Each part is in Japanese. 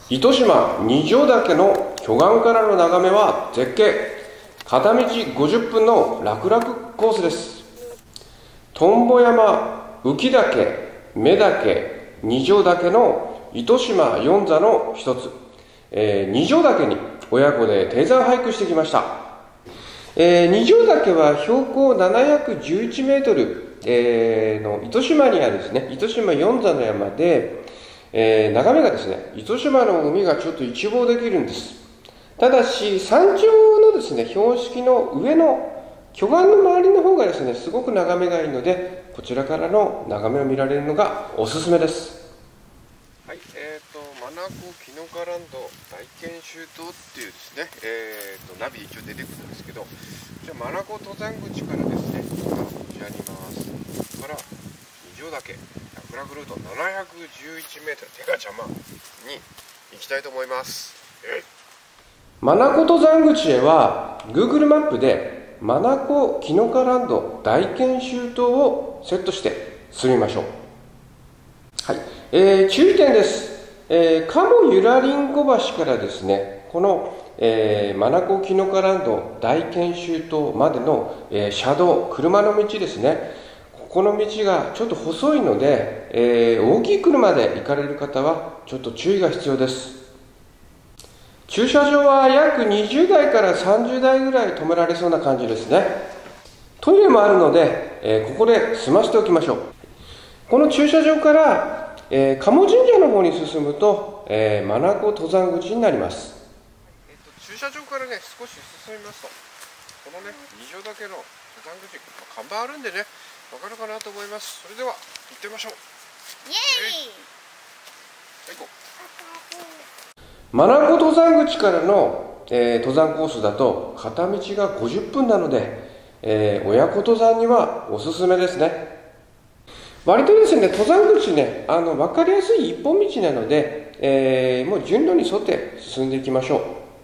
糸島二条岳の巨岩からの眺めは絶景。片道50分の楽々コースです。トンボ山、浮岳、目岳、二条岳の糸島四座の一つ、二条岳に親子で低山俳句してきました。二条岳は標高711メートル、の糸島にあるですね、糸島四座の山で、眺めがですね、糸島の海がちょっと一望できるんです。ただし、山頂のですね、標識の上の巨岩の周りの方がですね、すごく眺めがいいので、こちらからの眺めを見られるのがおすすめです。 はい、マナコキノカランド大研修島っていうですね、ナビ一応出てくるんですけど、じゃあマナコ登山口からですね、こちらにいます。ここから二条岳楽々ルート711メートル、手が邪魔に行きたいと思います。 マナコ登山口へは Google マップでマナコキノカランド大研修島をセットして進みましょう。はい、注意点です。鴨ゆらりんご橋からですね、この、マナコキノカランド大研修島までの、車道、車の道ですね、ここの道がちょっと細いので、大きい車で行かれる方はちょっと注意が必要です。駐車場は約20台から30台ぐらい止められそうな感じですね。トイレもあるので、ここで済ませておきましょう。この駐車場から鴨神社の方に進むと、マナコ登山口になります。 駐車場からね、少し進みますと、このね、二条岳の登山口、看板あるんでね、わかるかなと思います。それでは、行ってみましょう。イエーイ！はい、行こう。 マナコ登山口からの、登山コースだと、片道が50分なので、親子登山にはおすすめですね。割とですね、登山口ね、分かりやすい一本道なので、もう順路に沿って進んでいきましょう。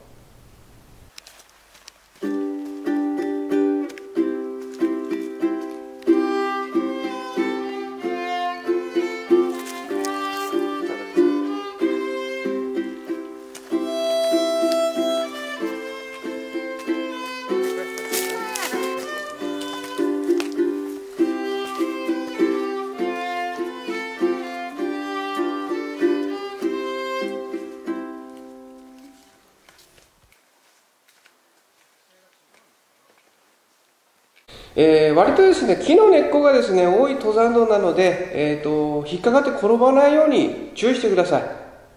割とですね、木の根っこがですね、多い登山道なので、引っかかって転ばないように注意してください。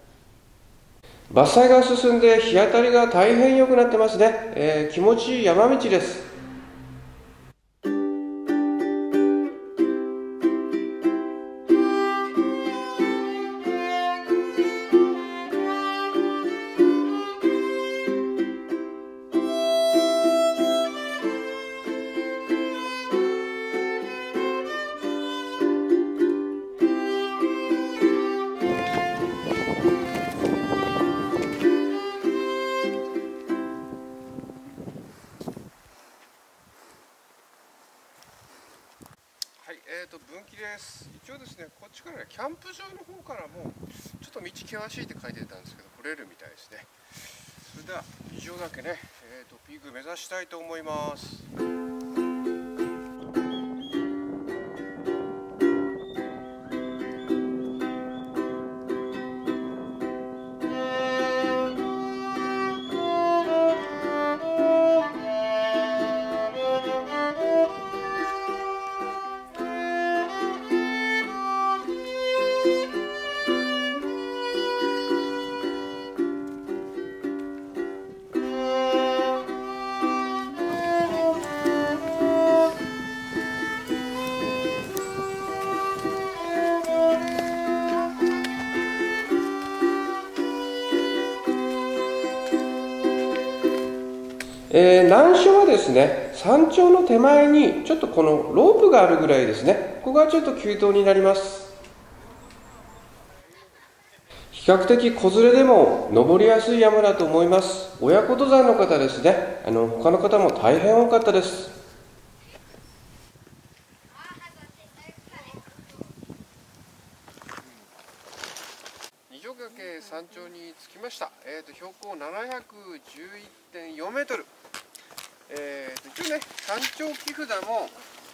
伐採が進んで日当たりが大変良くなってますね。気持ちいい山道です。 分岐です。一応ですね、こっちからキャンプ場の方からもちょっと道険しいって書いてたんですけど、来れるみたいですね。それでは二条岳ね、ピーク目指したいと思います。 難所はですね、山頂の手前にちょっとこのロープがあるぐらいですね。ここがちょっと急登になります。比較的子連れでも登りやすい山だと思います。親子登山の方ですね、他の方も大変多かったです。 二条岳山頂に着きました。標高711.4メートル。一応ね、山頂木札も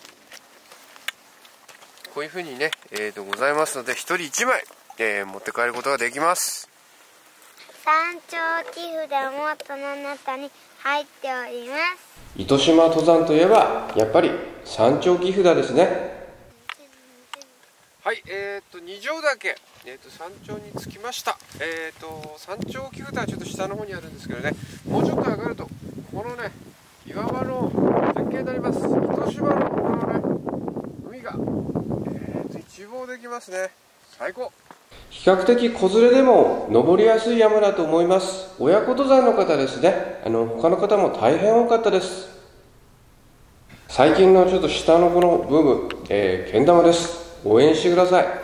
こういうふうにね、ございますので、1人1枚、持って帰ることができます。 山頂木札もこの中に入っております。 糸島登山といえばやっぱり山頂木札ですね。 はい、二条岳、山頂に着きました。山頂木札はちょっと下の方にあるんですけどね、もうちょっと上がるとこのね、岩場の絶景になります。糸島のこのね、海が、一望できますね。最高。 比較的子連れでも登りやすい山だと思います。親子登山の方ですね。他の方も大変多かったです。最近のちょっと下のこのブーム、けん玉です。応援してください。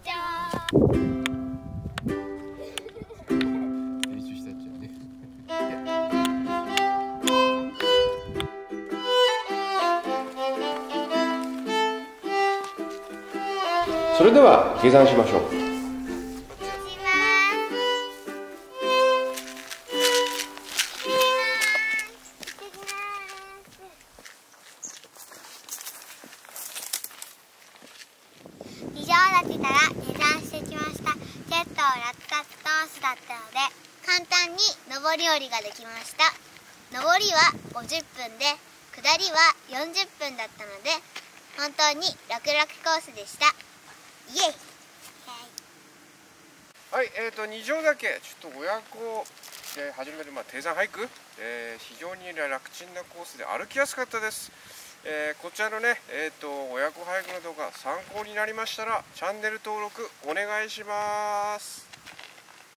それでは下山しましょう。 二条岳から下山してきました。結構落下コースだったので簡単に上り下りができました。上りは50分で下りは40分だったので本当に楽々コースでした。イエイ。 はい、二条岳、ちょっと親子で始める、低山ハイク、非常に楽ちんなコースで歩きやすかったです。こちらのね、親子ハイクの動画参考になりましたらチャンネル登録お願いします。